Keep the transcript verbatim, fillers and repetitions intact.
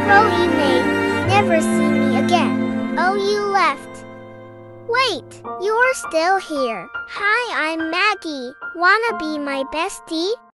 throw you may never see me again. Oh, you left. Wait, you're still here. Hi, I'm Maggie. Wanna be my bestie?